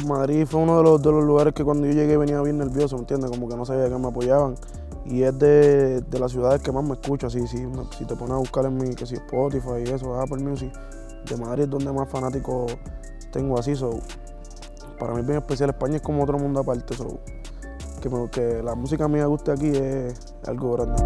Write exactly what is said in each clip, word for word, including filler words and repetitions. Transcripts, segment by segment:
Madrid fue uno de los, de los lugares que cuando yo llegué venía bien nervioso, ¿me entiendes? Como que no sabía que me apoyaban. Y es de, de las ciudades que más me escucho, así, si, si te pones a buscar en mi, que si Spotify y eso, Apple Music, de Madrid es donde más fanáticos tengo así, so, para mí es bien especial. España es como otro mundo aparte, so, que, me, que la música mía guste aquí es algo grande.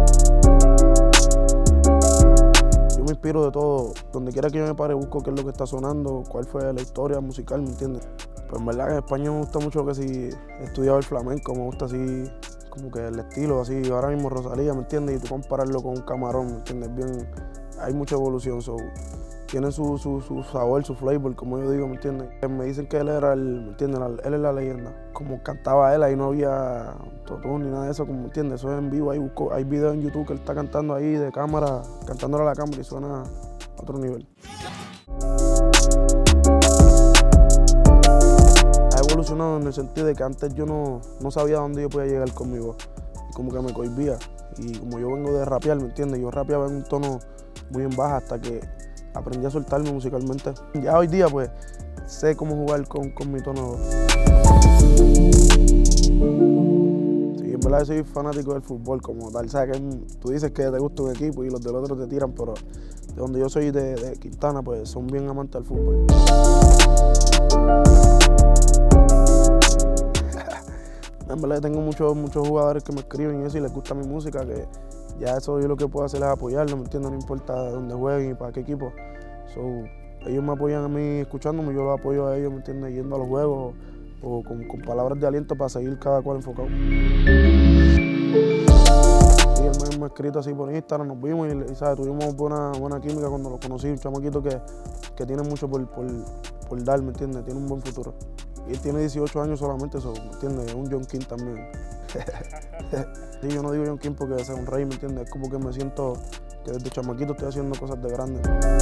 Yo me inspiro de todo, donde quiera que yo me pare busco qué es lo que está sonando, cuál fue la historia musical, ¿me entiendes? Pues en verdad en España me gusta mucho que si he estudiado el flamenco, me gusta así como que el estilo, así ahora mismo Rosalía, ¿me entiendes? Y tú compararlo con un Camarón, ¿me entiendes? Bien, hay mucha evolución, so, tienen su, su, su sabor, su flavor, como yo digo, ¿me entiendes? Me dicen que él era el, ¿me entiendes? Él es la leyenda. Como cantaba él, ahí no había autotune ni nada de eso, como, ¿me entiendes? Eso es en vivo, ahí busco, hay videos en YouTube que él está cantando ahí de cámara, cantándole a la cámara y suena a otro nivel. Ha evolucionado en el sentido de que antes yo no, no sabía dónde yo podía llegar con mi voz, y como que me cohibía. Y como yo vengo de rapear, ¿me entiendes? Yo rapeaba en un tono muy en baja hasta que aprendí a soltarme musicalmente. Ya hoy día pues sé cómo jugar con, con mi tono de voz. Sí, en verdad soy fanático del fútbol como tal. ¿Sabes? Que tú dices que te gusta un equipo y los del otro te tiran, pero de donde yo soy de, de Quintana pues son bien amantes del fútbol. En verdad tengo muchos, muchos jugadores que me escriben y eso y les gusta mi música, que ya eso yo lo que puedo hacer es apoyarlos, ¿me entiendes? No importa dónde jueguen y para qué equipo. So, ellos me apoyan a mí escuchándome, yo los apoyo a ellos, ¿me entiendes? Yendo a los juegos o con, con palabras de aliento para seguir cada cual enfocado. Y él me ha escrito así por Instagram, nos vimos y, y ¿sabes? Tuvimos buena, buena química cuando lo conocí, un chamaquito que, que tiene mucho por, por, por dar, ¿me entiendes? Tiene un buen futuro. Y él tiene dieciocho años solamente, eso, ¿me entiendes? Es un John King también. Sí, yo no digo John King porque sea un rey, ¿me entiendes? Es como que me siento que desde chamaquito estoy haciendo cosas de grande.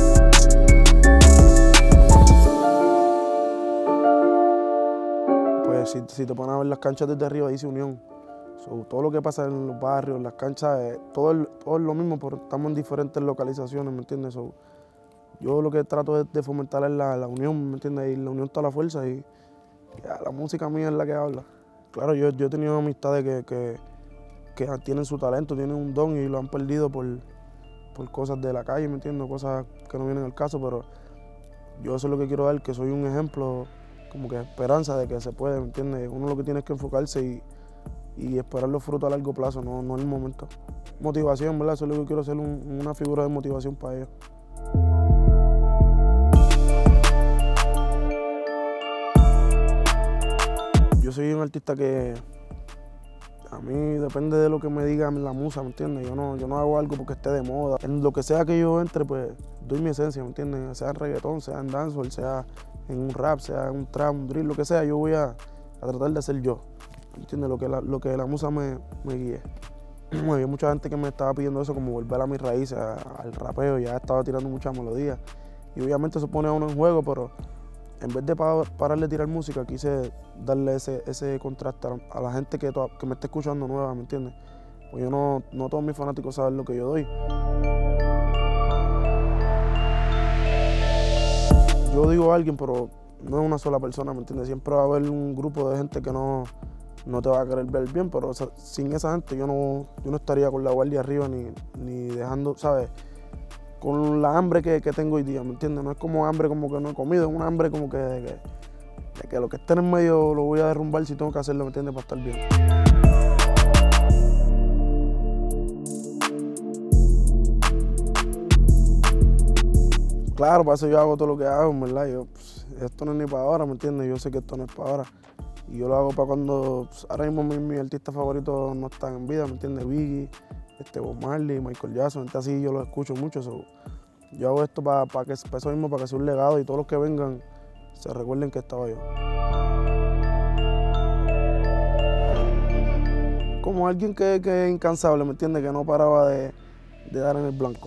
Pues si, si te pones a ver las canchas desde arriba, dice unión. So, todo lo que pasa en los barrios, las canchas, eh, todo, el, todo es lo mismo, pero estamos en diferentes localizaciones, ¿me entiendes? So, yo lo que trato de, de fomentar es la, la unión, ¿me entiendes? Y la unión está la fuerza y ya, la música mía es la que habla. Claro, yo, yo he tenido amistades que, que, que tienen su talento, tienen un don y lo han perdido por, por cosas de la calle, ¿me entiendes? Cosas que no vienen al caso, pero yo eso es lo que quiero dar, que soy un ejemplo, como que esperanza de que se puede, ¿me entiendes? Uno lo que tiene es que enfocarse y, y esperar los frutos a largo plazo, no, no en el momento. Motivación, ¿verdad? Eso es lo que quiero ser, un, una figura de motivación para ellos. Yo soy un artista que a mí depende de lo que me diga la musa, ¿me entiendes? Yo no, yo no hago algo porque esté de moda. En lo que sea que yo entre, pues doy mi esencia, ¿me entiendes? Sea en reggaetón, sea en dancehall, sea en un rap, sea en un trap, un drill, lo que sea, yo voy a, a tratar de ser yo, ¿me entiendes? Lo que la, lo que la musa me, me guíe. Hay mucha gente que me estaba pidiendo eso, como volver a mis raíces, a, al rapeo, ya estaba tirando muchas melodías. Y obviamente se pone a uno en juego, pero en vez de pa parar de tirar música, quise darle ese, ese contraste a la gente que, que me está escuchando nueva, ¿me entiendes? Pues yo no, no todos mis fanáticos saben lo que yo doy. Yo digo a alguien, pero no es una sola persona, ¿me entiendes? Siempre va a haber un grupo de gente que no, no te va a querer ver bien, pero o sea, sin esa gente yo no, yo no estaría con la guardia arriba ni, ni dejando, ¿sabes? Con la hambre que, que tengo hoy día, ¿me entiendes? No es como hambre como que no he comido, es una hambre como que de, que de que lo que esté en el medio lo voy a derrumbar si tengo que hacerlo, ¿me entiendes? Para estar bien. Claro, para eso yo hago todo lo que hago, ¿verdad? Yo, pues, esto no es ni para ahora, ¿me entiendes? Yo sé que esto no es para ahora. Y yo lo hago para cuando, pues, ahora mismo mis mi artistas favoritos no están en vida, ¿me entiendes? Biggie, este, Bob Marley, Michael Jackson, gente así yo los escucho mucho. So, yo hago esto para, para, que, para eso mismo, para que sea un legado y todos los que vengan se recuerden que estaba yo. Como alguien que, que es incansable, ¿me entiendes? Que no paraba de, de dar en el blanco.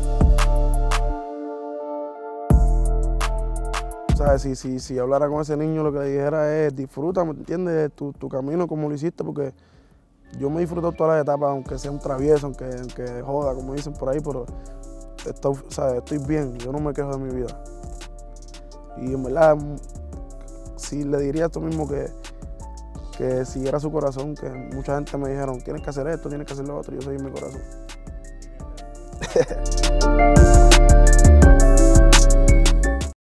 ¿Sabes? Si, si, si hablara con ese niño, lo que le dijera es disfruta, ¿me entiendes? Tu, tu camino como lo hiciste, porque yo me disfruto todas las etapas, aunque sea un travieso, aunque, aunque joda, como dicen por ahí, pero estoy, ¿sabes? Estoy bien, yo no me quejo de mi vida. Y en verdad, sí, le diría esto mismo, que, que siguiera su corazón, que mucha gente me dijeron, tienes que hacer esto, tienes que hacer lo otro, y yo seguí mi corazón.